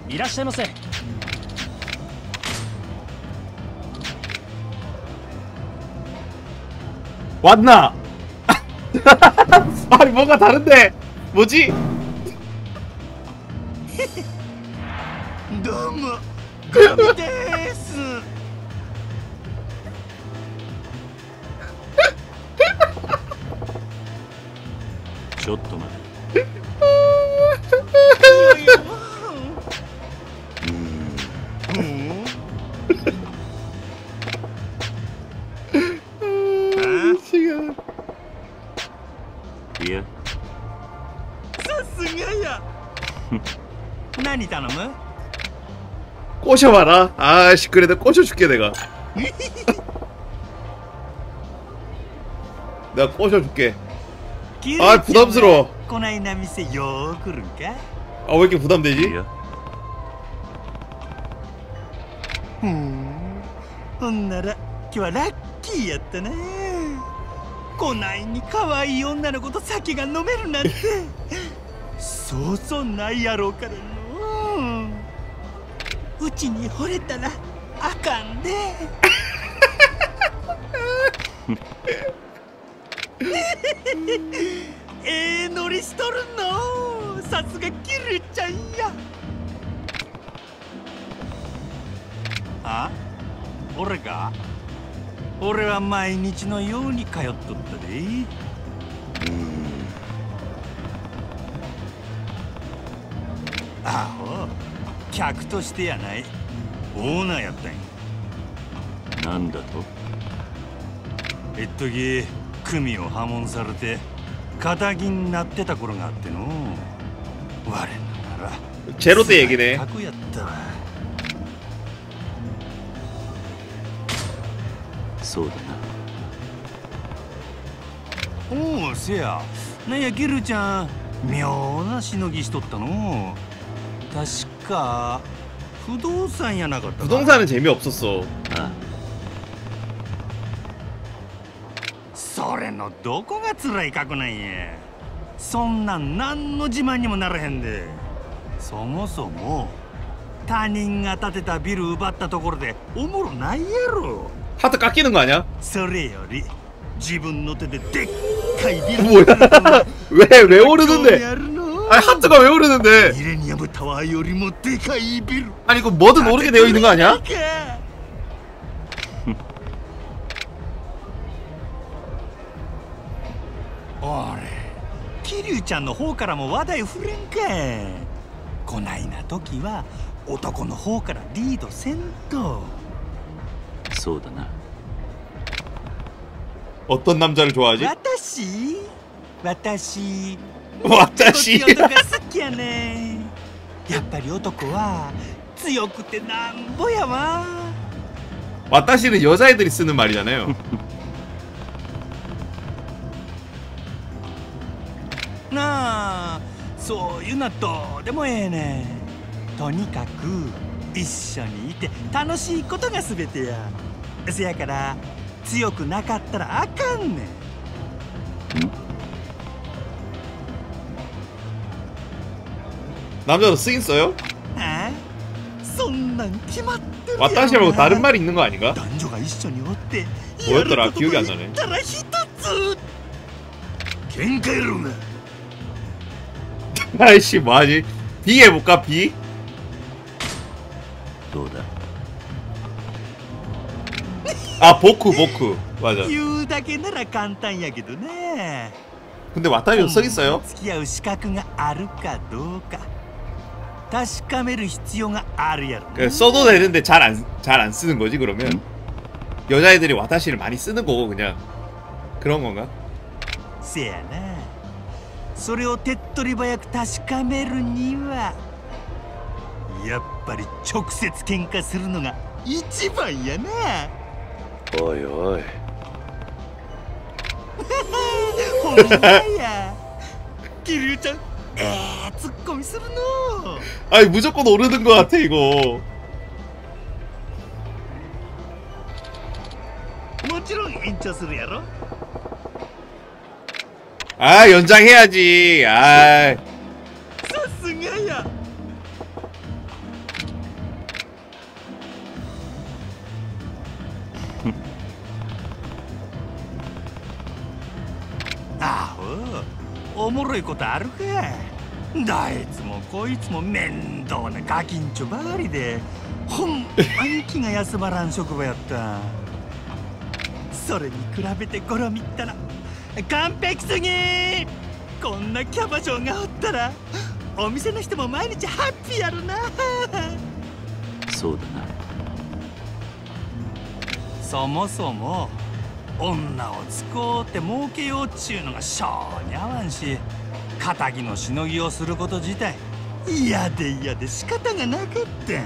いらっしゃいませ。 왔나? 아니 뭔가 다른데 뭐지? どうもガムです。 ちょっと待て。 지금 いや、 さすがや。何頼む？ 꼬셔봐라. 아씨 그래도 꼬셔줄게 내가. 내가 꼬셔줄게. 아 부담스러워. こないな店よー来るんか？ 아 왜 이렇게 부담되지? いや、 ほんなら今日はラッキーやったな。こないに可愛い女の子と酒が飲めるなんてそうそうないやろうからの。うちに惚れたらあかんで。ノリしとるの。さすがキルちゃんや。あ？俺か？俺は毎日のように通っとったで。アホ、客としてやない、オーナーやったんや。 なんだと？ 一時組を破門されて仇になってた頃があっての。我ながら 제로 때 얘기네. 格やったわ。 そうだな。 おお、せや。なんやギルちゃん、妙なしのぎしとったの。確か不動産やなかったか。 부동산은 재미없었어. あ、 それのどこが辛い格なんや。そんなん何の自慢にもならへんで。そもそも他人が建てたビル奪ったところでおもろないやろ。 하트 깎이는 거 아니야? それより自分の手ででっかいビル 뭐야? 왜 오르는데? やるの。 아니 하트가 왜 오르는데? ミレニアムタワーよりもでかいビル。 아니 이거 뭐든 오르게 되어 있는 거 아니야? おれ、桐生ちゃんの方からも話題振れんか。こないな時は男の方からリードせんと。 そうだな。 어떤 남자를 좋아하지? 私私 와타시. 男が好きやね。やっぱり男は強くてなんぼやわ。 와타시는 여자애들이 쓰는 말이잖아요. なあ、そういうのはどうでもええねん。とにかく一緒にいて楽しいことが全てや。せやから強くなかったらあかんねん。 남자도 쓰긴 써요? あ？そんなん決まってるやろな。 와타시 말고 다른 말이 있는 거 아닌가? 男女が一緒におって 뭐였더라? 기억이 안 나네. やることと言ったら一つ。喧嘩やろうな。 아이씨 뭐하지? B 해볼까 B? どうだ？ 아 보쿠 맞아. 言うだけなら簡単やけどね。 근데 와타시도 써있어요? 付き合う資格があるかどうか確かめる必要があるやろ。 그러니까 써도 되는데 잘 안 쓰는 거지 그러면? 여자애들이 와타시를 많이 쓰는 거고 그냥 그런 건가? せやな。それを手っ取り早く確かめるにはやっぱり直接喧嘩するのが一番やな。 おいおい。 ほんまや。桐生ちゃん、ツッコミするの。 아니 무조건 오르는 거 같아 이거. もちろん延長するやろ。 아 연장해야지. 아 さすがや。 おもろいことあるか。どいつもこいつも面倒なガキンチョばかりで、ほんまに気が休まらん職場やった。それに比べてゴロミったら完璧すぎ。こんなキャバ嬢がおったらお店の人も毎日ハッピーやるな。 そうだな。 そもそも女を使うて儲けようっちゅうのが性に合わんし、仇のしのぎをすること自体嫌で嫌で仕方がなかった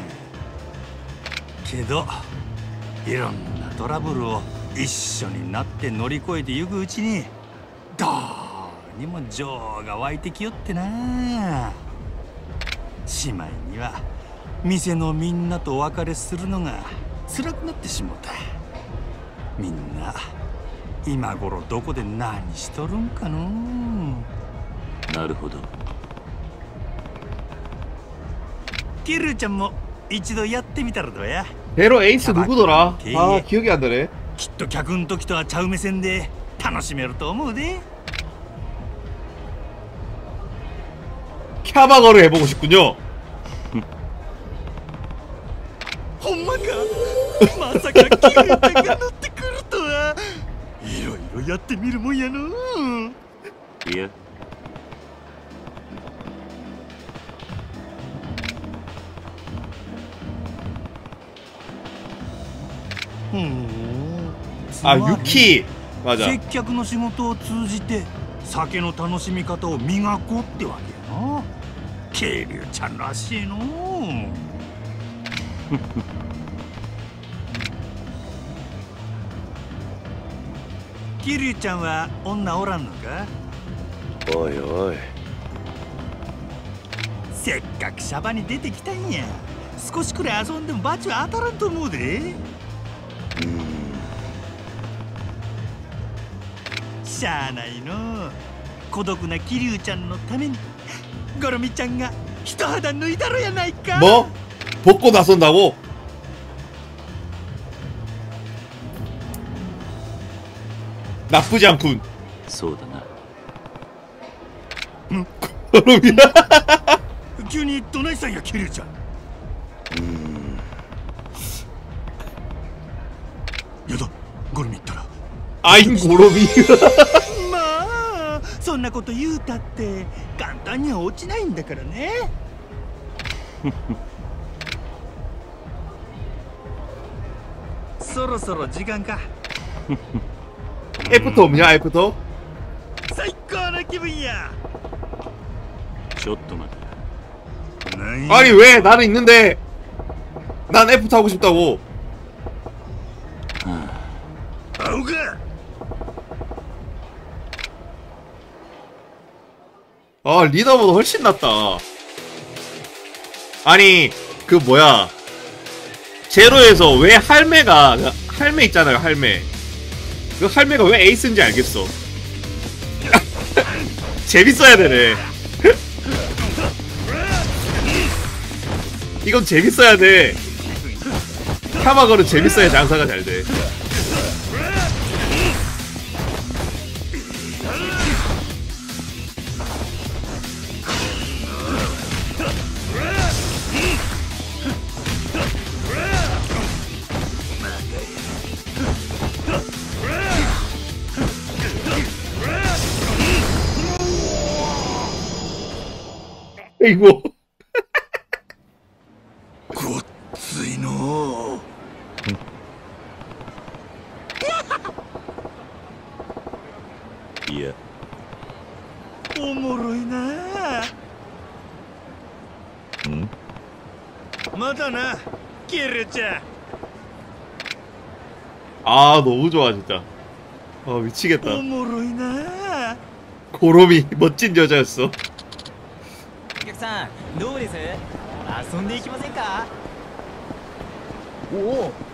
けど、いろんなトラブルを一緒になって乗り越えてゆくうちにどうにも情が湧いてきよってな。しまいには店のみんなとお別れするのが辛くなってしもた。みんな今頃どこで何しとるんかの。 なるほど。 キルちゃんも一度やってみたらどうや。 베로 에이스 누구더라? 아 기억이 안 나네. きっと客ん時とはちゃう目線で楽しめると思うで。 캬바거를 해보고 싶군요. ほんまか。まさかキルちゃんが乗ってくるとは。いろいろやってみるもんやの。 いや、 아 유키 맞아. 接客の仕事を通じて酒の楽しみ方を磨こうってわけやな。ケイリュウちゃんらしいの。キリュウちゃんは女おらんのか。 おいおい。 せっかくシャバに出てきたんや。少しくらい遊んでもバチは当たらんと思うで。しゃあないの。孤独なキリュウちゃんのためにゴロミちゃんが一肌脱いだろやないか。 뭐? 벗고 나선다고? 나쁘지 않군. そうだな。 그럼이야. 急にどないしたんやキリュウちゃん。やだ、ゴロミったら 아인 고로미. まあそんなこと言うたって簡単には落ちないんだからね。そろそろ時間か。 애프터 없냐 애프터? 最高の気分や。 ちょっと待て。 아니 왜 나는 있는데 난 애프터 하고 싶다고. あうか。 아 리더보다 훨씬 낫다. 아니 그 뭐야 제로에서 왜 할매가 할매 있잖아요 할매. 그 할매가 왜 에이스인지 알겠어. 재밌어야 되네. 이건 재밌어야 돼. 카마거는 재밌어야 장사가 잘 돼. 이거 ごっついの。 いや、 おもろいな。まだな、キルちゃん。 아 너무 좋아 진짜. 아 미치겠다. おもろいな。 고롬이 멋진 여자였어. お客さんどうです？遊んでいきませんか？おお